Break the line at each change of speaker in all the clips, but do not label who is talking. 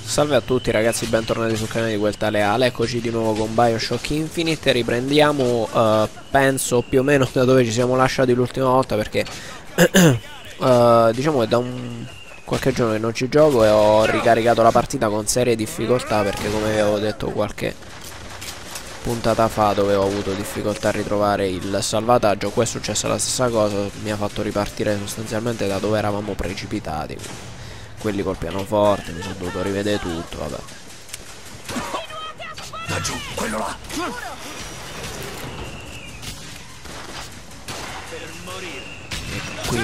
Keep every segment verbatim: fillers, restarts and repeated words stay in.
Salve a tutti ragazzi, bentornati sul canale di quel tale Ale. Eccoci di nuovo con BioShock Infinite. Riprendiamo, uh, penso più o meno da dove ci siamo lasciati l'ultima volta, perché uh, diciamo che da un qualche giorno che non ci gioco e ho ricaricato la partita con serie difficoltà, perché come avevo detto qualche puntata fa, dove ho avuto difficoltà a ritrovare il salvataggio. Qua è successa la stessa cosa, mi ha fatto ripartire sostanzialmente da dove eravamo precipitati. Quelli col pianoforte, mi sono dovuto rivedere tutto, vabbè.
Laggiù, quello là! Per morire.
E qui.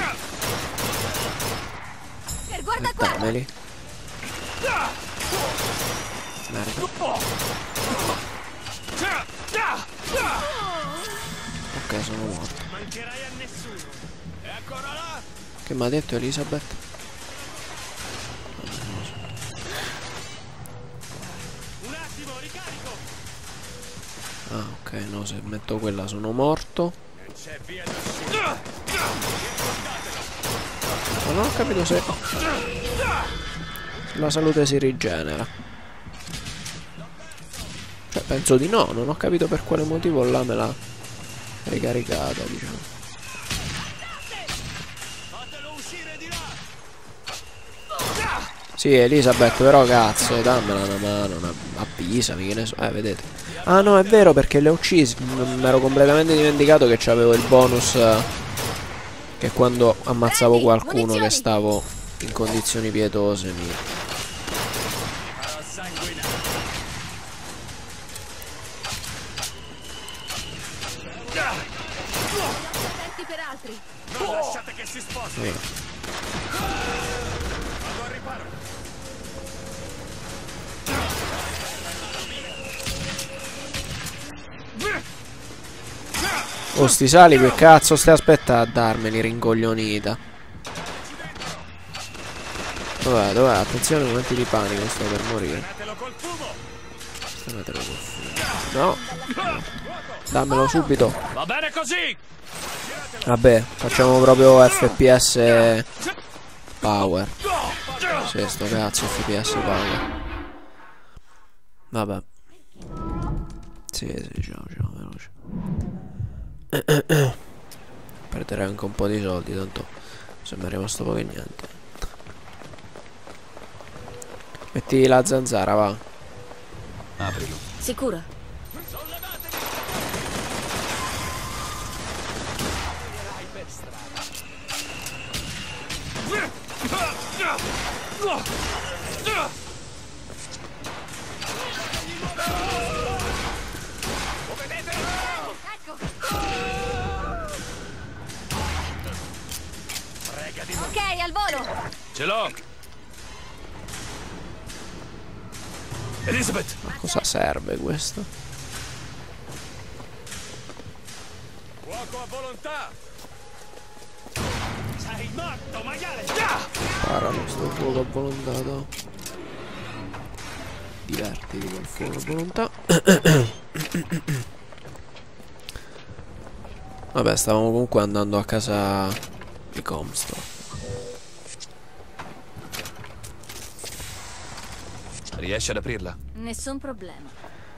Mettiameli. Merda. Ok, sono morto.
Mancherai a nessuno. E ancora là?
Che mi ha detto Elisabeth?
Un attimo, ricarico.
Ah, ok, no, se metto quella sono morto.
Non c'è via d'uscita.
Ma non ho capito se la salute si rigenera. Cioè, penso di no, non ho capito per quale motivo là me l'ha ricaricata, diciamo.
Fatelo uscire di là.
Sì, Elisabeth, però cazzo, dammela una mano, una... avvisami, che ne so. Eh, vedete. Ah no, è vero, perché le ho uccise. Mi ero completamente dimenticato che c'avevo il bonus, eh, che quando ammazzavo qualcuno che stavo in condizioni pietose mi...
Per altri. Non lasciate che si sposti.
Eh.
Vado al riparo.
Oh, sti sali, che cazzo stai aspettando a darmeli, rincoglionita? Dov'è, dov'è? Attenzione, momenti di panico, sto per morire.
Col fumo.
Statelo col fumo. No, no. Dammelo subito.
Va bene così.
Vabbè, facciamo proprio F P S power. Sì, sto cazzo F P S power. Vabbè. Sì, sì, ciao, ciao, veloce. Perderei anche un po' di soldi, tanto se mi è rimasto poco e niente. Metti la zanzara, va.
Aprilo.
Sicuro? Ok, al volo!
Ce l'ho. Elizabeth.
Ma cosa serve questo?
Fuoco a volontà. Sei morto, maiale.
Paralo sto fuoco a volontà, no? Divertiti col fuoco a volontà. Vabbè, stavamo comunque andando a casa di Comstock.
Riesci ad aprirla?
Nessun problema.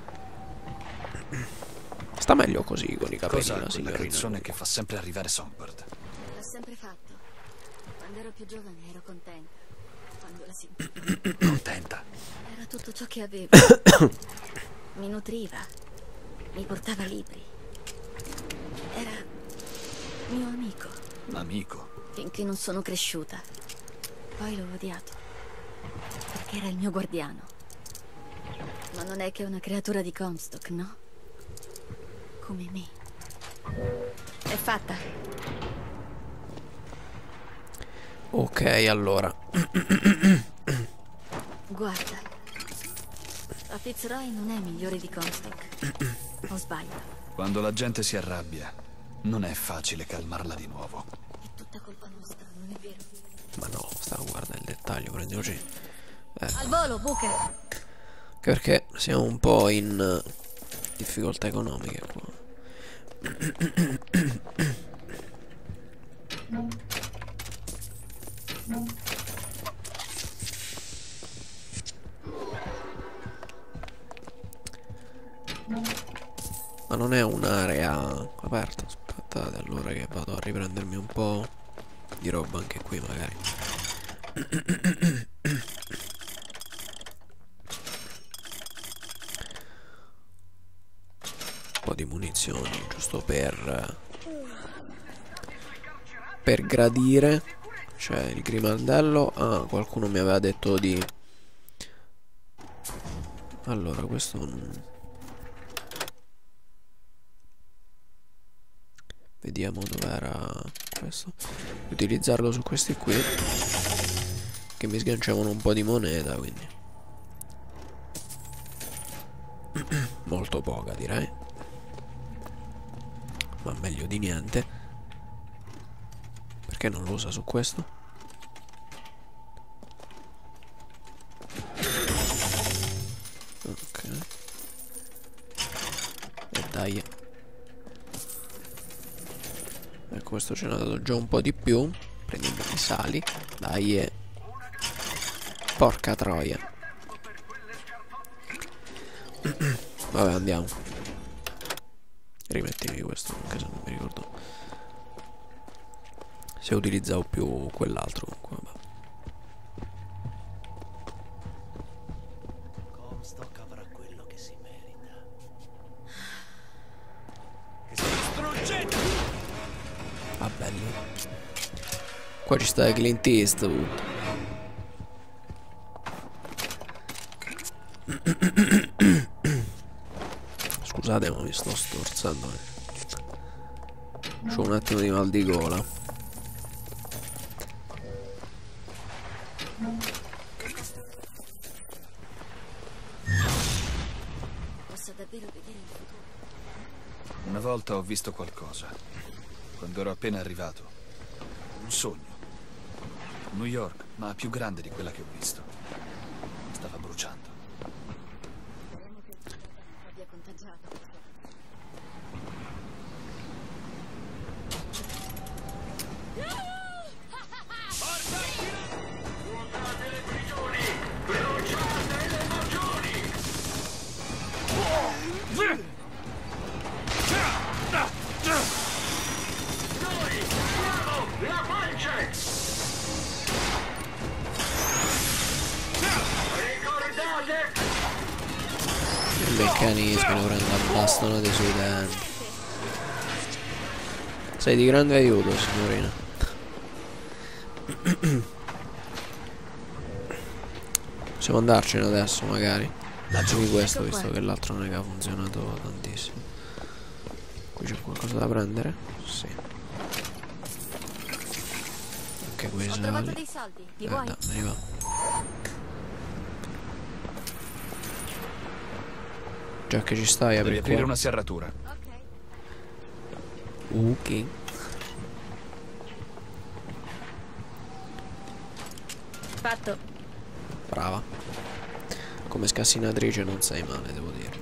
Sta meglio così con i capelli,
Cos'ha
la
quella
signorina?
canzone che fa sempre arrivare Songbird?
L'ho sempre fatto. Quando ero più giovane ero contenta. Quando la sentivo.
Contenta.
Era tutto ciò che avevo. Mi nutriva. Mi portava libri. Era mio amico.
Amico.
Finché non sono cresciuta. Poi l'ho odiato. Perché era il mio guardiano. Ma non è che una creatura di Comstock, no? Come me. È fatta.
Ok, allora.
Guarda. La Fitzroy non è migliore di Comstock. O sbaglio?
Quando la gente si arrabbia, non è facile calmarla di nuovo.
È tutta colpa nostra, non è vero?
Ma no, stavo guardando il dettaglio, prendiamoci. Eh.
Al volo, Booker!
Anche perché siamo un po' in difficoltà economiche qua. Ma non è un'area aperta. Aspettate allora che vado a riprendermi un po' di roba anche qui magari. Un po' di munizioni giusto per per gradire. C'è il grimaldello. Ah, qualcuno mi aveva detto di... Allora, questo non... Vediamo dov'era questo. Utilizzarlo su questi qui, che mi sganciavano un po' di moneta, quindi molto poca direi, ma meglio di niente. Perché non lo usa su questo? Ok. E dai. Ecco, questo ce n'ha dato già un po' di più. Prendiamo i sali. Dai. E... porca troia. Vabbè, andiamo. Rimettimi questo, anche se non mi ricordo se utilizzavo più quell'altro. Comunque, vabbè.
Comstock avrà quello che si merita. Che si distruggete!
Ah, bello. Qua ci sta Clint Eastwood. Scusate, ma mi sto storzando. C'ho un attimo di mal di gola.
Posso davvero vedere il futuro?
Una volta ho visto qualcosa. Quando ero appena arrivato. Un sogno. New York, ma più grande di quella che ho visto. Stava bruciando.
Speriamo che il profeta non abbia contagiato.
I meccanismi lo prendo a bastonate sui denti. Sei di grande aiuto, signorina. Possiamo andarcene adesso magari. Lanciami questo, visto che l'altro non è che ha funzionato tantissimo. Qui c'è qualcosa da prendere? Sì. Anche quei
Ho trovato
sali.
dei soldi, li
Eh,
vuoi?
da, me li va. Già che ci stai, apri
Devi
il
aprire
cuore.
una serratura.
Ok.
Ok.
Fatto.
Brava. Come scassinatrice non sei male, devo dirlo.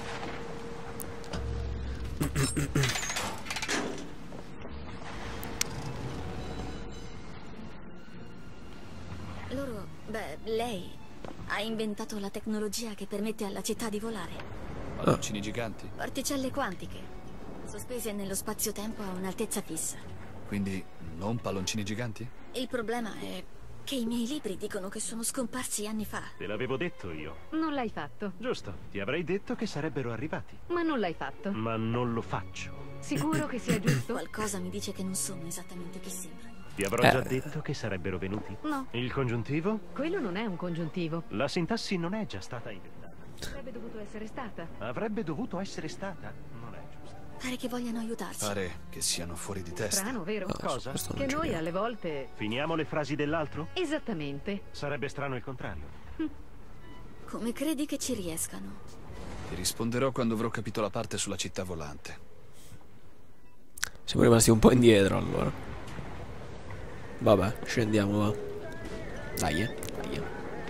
Loro, beh, lei ha inventato la tecnologia che permette alla città di volare.
Palloncini giganti.
Particelle quantiche, sospese nello spazio-tempo a un'altezza fissa.
Quindi non palloncini giganti?
Il problema è che i miei libri dicono che sono scomparsi anni fa.
Te l'avevo detto io.
Non l'hai fatto.
Giusto, ti avrei detto che sarebbero arrivati.
Ma non l'hai fatto.
Ma non lo faccio.
Sicuro che sia giusto?
Qualcosa mi dice che non sono esattamente chi sembrano.
Ti avrò
Eh.
già detto che sarebbero venuti.
No,
Il congiuntivo?
quello non è un congiuntivo.
La sintassi non è già stata inventata.
Sarebbe dovuto essere stata.
Avrebbe dovuto essere stata. Non è giusto.
Pare che vogliano aiutarci.
Pare che siano fuori di testa.
Strano, vero?
No, su
Cosa?
questo non
Che
ci
noi
credo.
alle volte...
Finiamo le frasi dell'altro?
Esattamente.
Sarebbe strano il contrario.
Come credi che ci riescano?
Ti risponderò quando avrò capito la parte sulla città volante.
Siamo rimasti un po' indietro allora. Vabbè, scendiamo, va. Dai, eh. Dai, eh.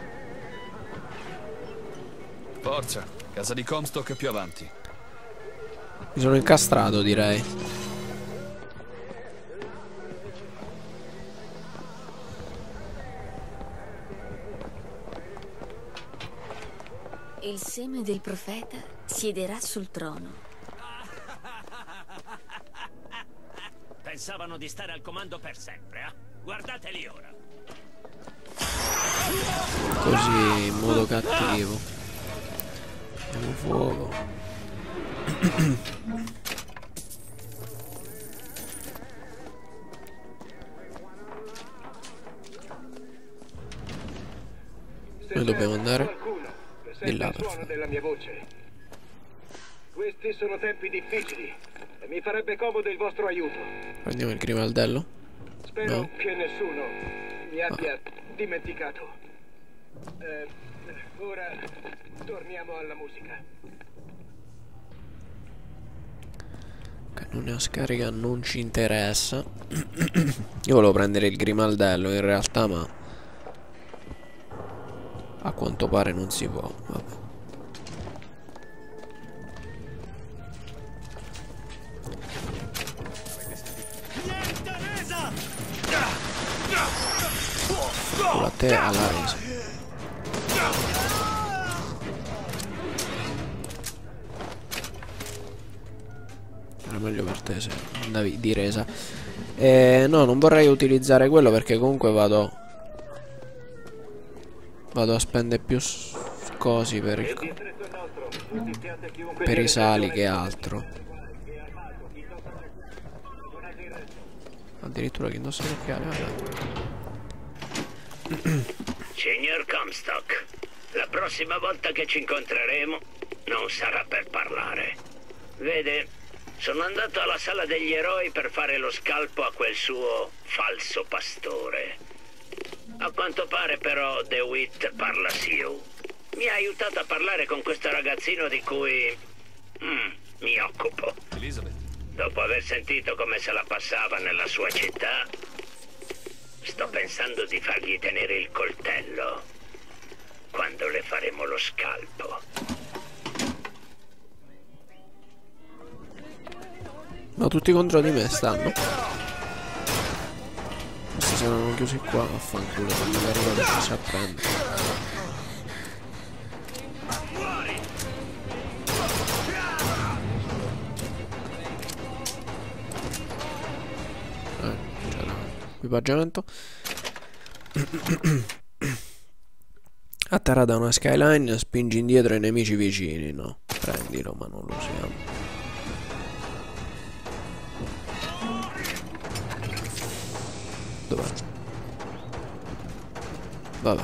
Forza, casa di Comstock è più avanti.
Mi sono incastrato, direi.
Il seme del profeta siederà sul trono.
pensavano di stare al comando per sempre, eh? Guardateli ora.
Così, in modo cattivo. Pieno fuoco. Noi dobbiamo andare di là, per favore.
della mia voce. Questi sono tempi difficili e mi farebbe comodo il vostro aiuto.
Prendiamo il grimaldello?
Spero
No.
che nessuno mi abbia dimenticato. Eh, ora torniamo alla musica.
Cannone a scarica non ci interessa. Io volevo prendere il grimaldello in realtà, ma a quanto pare non si può. Vabbè. Con la te alla resa. Era meglio per te se andavi di resa. Eh, no, non vorrei utilizzare quello perché comunque vado Vado a spendere più cosi per il per i sali che altro. Addirittura chi indossa l'occhiale,
Signor Comstock, la prossima volta che ci incontreremo non sarà per parlare. Vede, sono andato alla sala degli eroi per fare lo scalpo a quel suo falso pastore. A quanto pare però DeWitt parla Sioux. Mi ha aiutato a parlare con questo ragazzino di cui mm, mi occupo.
Elizabeth.
Dopo aver sentito come se la passava nella sua città, sto pensando di fargli tenere il coltello quando le faremo lo scalpo.
Ma tutti contro di me stanno. Questi sono chiusi qua, vaffanculo, quando mi arriva che si apprende. Eh, c'era equipaggiamento. Atterra da una skyline, spingi indietro i nemici vicini. No, prendilo, ma non lo usiamo. Dov'è? Vabbè.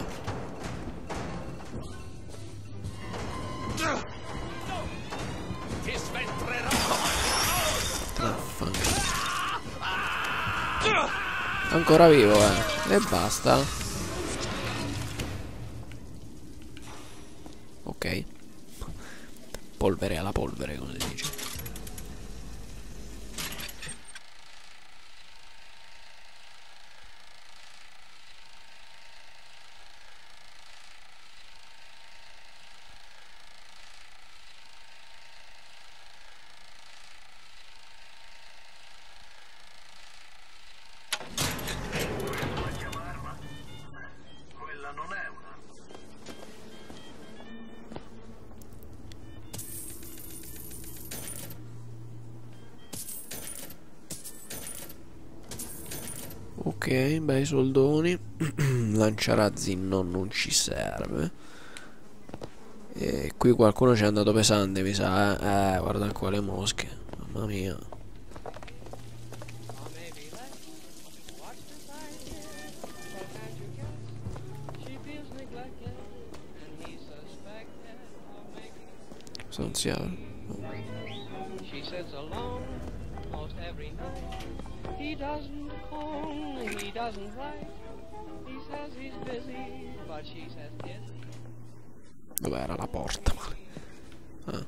Ti sventrerò.
Traffanculo. Ancora vivo, eh. E basta. Ok. Polvere alla polvere, come si dice. Ok, bei soldoni. Lanciarazzi no, non ci serve. E qui qualcuno ci è andato pesante, mi sa. Eh, eh guarda qua le mosche. Mamma mia. Questo non si apre.
He doesn't call, he doesn't write. He says he's busy, but she says yes.
Dove era la porta? Ah.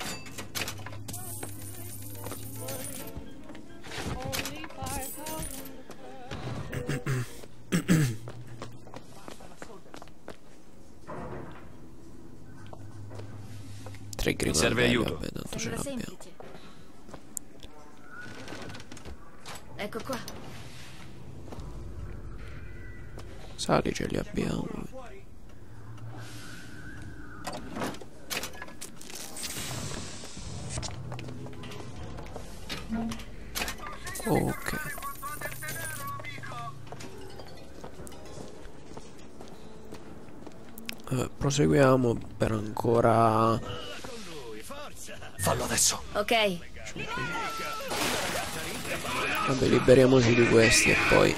Only five thousand.
Tre grimaldelli,
serve aiuto.
vabbè, tanto ce
Sembra
l'abbiamo.
semplice. Ecco qua.
Sali ce li abbiamo. Ok. eh, proseguiamo per ancora.
Fallo adesso.
Ok.
Vabbè, liberiamoci di questi e poi.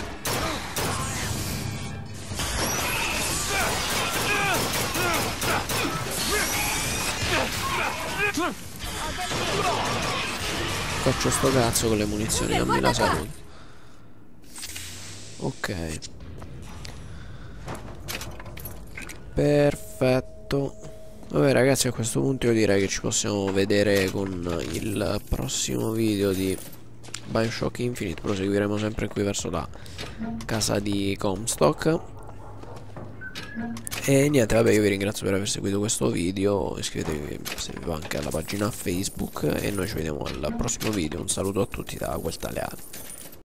Faccio sto cazzo con le munizioni, dammi la salute. Ok. Perfetto. Vabbè ragazzi, a questo punto io direi che ci possiamo vedere con il prossimo video di BioShock Infinite. Proseguiremo sempre qui verso la casa di Comstock. E niente, vabbè, io vi ringrazio per aver seguito questo video. Iscrivetevi se vi va anche alla pagina Facebook. E noi ci vediamo al prossimo video. Un saluto a tutti da Gueltaleale.